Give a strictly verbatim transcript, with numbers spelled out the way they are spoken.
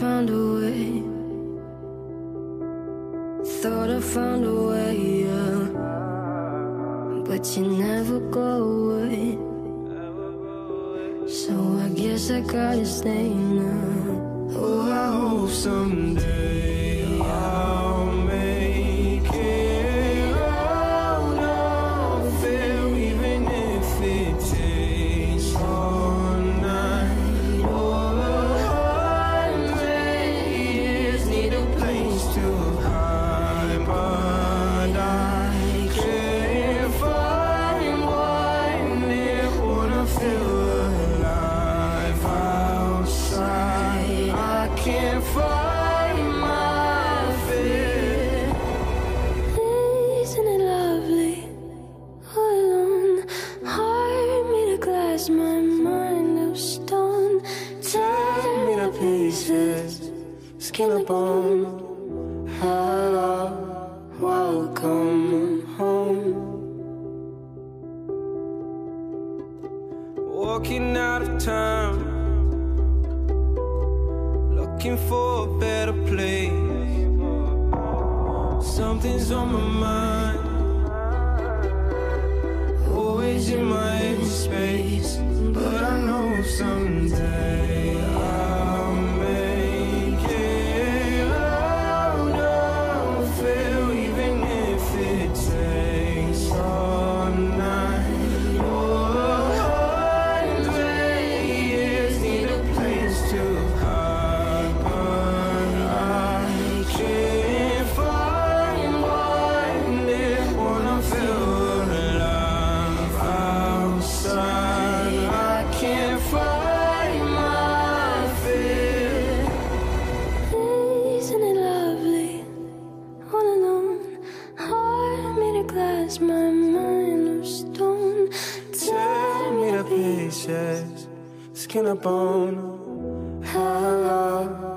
found a way. Thought I found a way, yeah. But you never go away. So I guess I gotta stay now. Oh, I hope someday I'll make it out of there, even if it takes all night or a hundred years. Need a place to hide, but I can't find one near. Wanna feel alive outside. I can't find my fear. Isn't it lovely? All alone, heart made of glass, my mind of stone. Tear me to pieces, skin and bone. Hello, welcome home. Walking out of time, looking for a better place. Something's on my mind, always in my empty space. But I know someday I'll make it out of here, even if it takes all night or a hundred years. Need a place to hide, but I can't find one near. Wanna feel alive outside. I can't find my fear. Isn't it lovely? All alone, heart made of glass, my mind of stone. Tear me to pieces, skin and bone. Hello.